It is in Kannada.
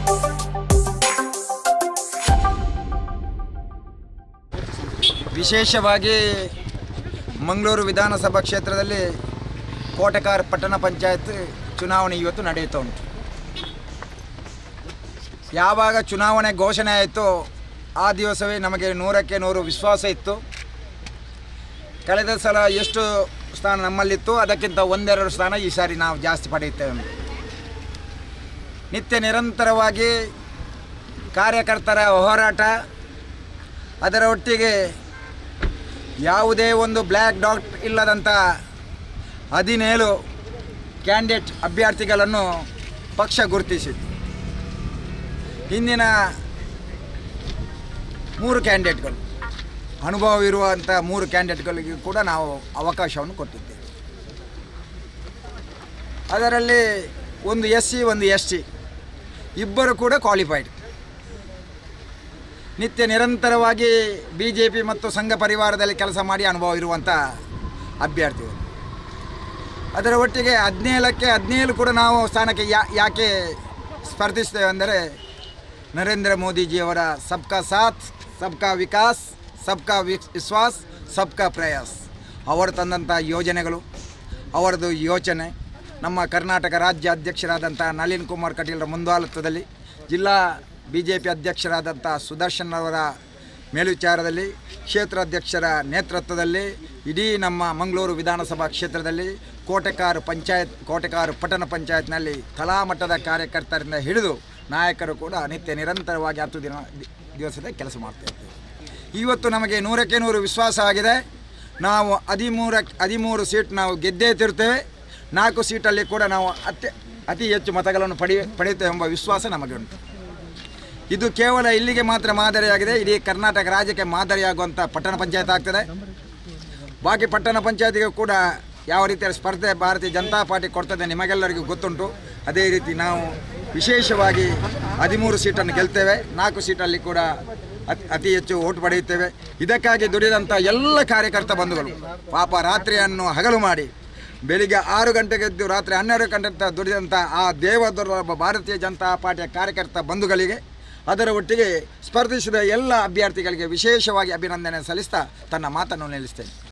ವಿಶೇಷವಾಗಿ ಮಂಗಳೂರು ವಿಧಾನಸಭಾ ಕ್ಷೇತ್ರದಲ್ಲಿ ಕೋಟೆಕಾರ ಪಟ್ಟಣ ಪಂಚಾಯತ್ ಚುನಾವಣೆ ಇವತ್ತು ನಡೆಯುತ್ತಾ ಉಂಟು. ಯಾವಾಗ ಚುನಾವಣೆ ಘೋಷಣೆ ಆಯಿತು ಆ ದಿವಸವೇ ನಮಗೆ 100ಕ್ಕೆ 100 ವಿಶ್ವಾಸ ಇತ್ತು. ಕಳೆದ ಸಲ ಎಷ್ಟು ಸ್ಥಾನ ನಮ್ಮಲ್ಲಿತ್ತು ಅದಕ್ಕಿಂತ 1-2 ಸ್ಥಾನ ಈ ಸಾರಿ ನಾವು ಜಾಸ್ತಿ ಪಡೆಯುತ್ತೇವೆ. ನಿತ್ಯ ನಿರಂತರವಾಗಿ ಕಾರ್ಯಕರ್ತರ ಹೋರಾಟ, ಅದರ ಒಟ್ಟಿಗೆ ಯಾವುದೇ ಒಂದು ಬ್ಲ್ಯಾಕ್ ಡಾಟ್ ಇಲ್ಲದಂಥ 17 ಕ್ಯಾಂಡಿಡೇಟ್ ಅಭ್ಯರ್ಥಿಗಳನ್ನು ಪಕ್ಷ ಗುರುತಿಸಿತು. ಹಿಂದಿನ 3 ಕ್ಯಾಂಡಿಡೇಟ್ಗಳು ಅನುಭವವಿರುವಂಥ 3 ಕ್ಯಾಂಡಿಡೇಟ್ಗಳಿಗೆ ಕೂಡ ನಾವು ಅವಕಾಶವನ್ನು ಕೊಟ್ಟಿದ್ದೇವೆ. ಅದರಲ್ಲಿ ಒಂದು SC ಒಂದು ST ಇಬ್ಬರು ಕೂಡ ಕ್ವಾಲಿಫೈಡ್. ನಿತ್ಯ ನಿರಂತರವಾಗಿ BJP ಮತ್ತು ಸಂಘ ಪರಿವಾರದಲ್ಲಿ ಕೆಲಸ ಮಾಡಿ ಅನುಭವ ಇರುವಂಥ ಅಭ್ಯರ್ಥಿಗಳು. ಅದರ ಒಟ್ಟಿಗೆ 17ಕ್ಕೆ 17 ಕೂಡ ನಾವು ಸ್ಥಾನಕ್ಕೆ ಯಾಕೆ ಸ್ಪರ್ಧಿಸ್ತೇವೆ ಅಂದರೆ ನರೇಂದ್ರ ಮೋದಿಜಿಯವರ ಸಬ್ಕಾ ಸಾಥ್ ಸಬ್ಕಾ ವಿಕಾಸ್ ಸಬ್ಕಾ ವಿಶ್ವಾಸ್ ಸಬ್ಕಾ ಪ್ರಯಾಸ್ ಅವರು ತಂದಂಥ ಯೋಜನೆಗಳು, ಅವರದು ಯೋಚನೆ, ನಮ್ಮ ಕರ್ನಾಟಕ ರಾಜ್ಯ ಅಧ್ಯಕ್ಷರಾದಂಥ ನಳಿನ್ ಕುಮಾರ್ ಕಟೀಲ್ರ ಮುಂದಾಳತ್ವದಲ್ಲಿ, ಜಿಲ್ಲಾ BJP ಅಧ್ಯಕ್ಷರಾದಂಥ ಸುದರ್ಶನ್ ಅವರ ಮೇಲ್ವಿಚಾರದಲ್ಲಿ, ಕ್ಷೇತ್ರ ಅಧ್ಯಕ್ಷರ ನೇತೃತ್ವದಲ್ಲಿ ಇಡೀ ನಮ್ಮ ಮಂಗಳೂರು ವಿಧಾನಸಭಾ ಕ್ಷೇತ್ರದಲ್ಲಿ ಕೋಟೆಕಾರ ಪಟ್ಟಣ ಪಂಚಾಯತ್ನಲ್ಲಿ ತಲಾಮಟ್ಟದ ಕಾರ್ಯಕರ್ತರಿಂದ ಹಿಡಿದು ನಾಯಕರು ಕೂಡ ನಿತ್ಯ ನಿರಂತರವಾಗಿ 10 ದಿವಸದ ಕೆಲಸ ಮಾಡ್ತಾಯಿದ್ದೇವೆ. ಇವತ್ತು ನಮಗೆ 100ಕ್ಕೆ 100 ವಿಶ್ವಾಸ ಆಗಿದೆ. ನಾವು 13 ಸೀಟ್ ನಾವು ಗೆದ್ದೇ ತಿರುತ್ತೇವೆ. 4 ಸೀಟಲ್ಲಿ ಕೂಡ ನಾವು ಅತಿ ಹೆಚ್ಚು ಮತಗಳನ್ನು ಪಡೆಯುತ್ತೇವೆ ಎಂಬ ವಿಶ್ವಾಸ ನಮಗೆ ಉಂಟು. ಇದು ಕೇವಲ ಇಲ್ಲಿಗೆ ಮಾತ್ರ ಮಾದರಿಯಾಗಿದೆ, ಇಡೀ ಕರ್ನಾಟಕ ರಾಜ್ಯಕ್ಕೆ ಮಾದರಿಯಾಗುವಂಥ ಪಟ್ಟಣ ಪಂಚಾಯತ್ ಆಗ್ತದೆ. ಬಾಕಿ ಪಟ್ಟಣ ಪಂಚಾಯತಿಗೆ ಕೂಡ ಯಾವ ರೀತಿಯ ಸ್ಪರ್ಧೆ ಭಾರತೀಯ ಜನತಾ ಪಾರ್ಟಿ ಕೊಡ್ತದೆ ನಿಮಗೆಲ್ಲರಿಗೂ ಗೊತ್ತುಂಟು. ಅದೇ ರೀತಿ ನಾವು ವಿಶೇಷವಾಗಿ 13 ಸೀಟನ್ನು ಗೆಲ್ತೇವೆ. 4 ಸೀಟಲ್ಲಿ ಕೂಡ ಅತಿ ಹೆಚ್ಚು ಓಟು ಪಡೆಯುತ್ತೇವೆ. ಇದಕ್ಕಾಗಿ ದುಡಿದಂಥ ಎಲ್ಲ ಕಾರ್ಯಕರ್ತ ಬಂಧುಗಳು ಪಾಪ ರಾತ್ರಿಯನ್ನು ಹಗಲು ಮಾಡಿ ಬೆಳಿಗ್ಗೆ 6 ಗಂಟೆಗೆ ಎದ್ದು ರಾತ್ರಿ 12 ಗಂಟೆ ದುಡಿದಂಥ ಆ ದೇವದುರ್ಲಭ ಭಾರತೀಯ ಜನತಾ ಪಾರ್ಟಿಯ ಕಾರ್ಯಕರ್ತ ಬಂಧುಗಳಿಗೆ, ಅದರ ಒಟ್ಟಿಗೆ ಸ್ಪರ್ಧಿಸಿದ ಎಲ್ಲ ಅಭ್ಯರ್ಥಿಗಳಿಗೆ ವಿಶೇಷವಾಗಿ ಅಭಿನಂದನೆ ಸಲ್ಲಿಸ್ತಾ ತನ್ನ ಮಾತನ್ನು ನಿಲ್ಲಿಸ್ತೇನೆ.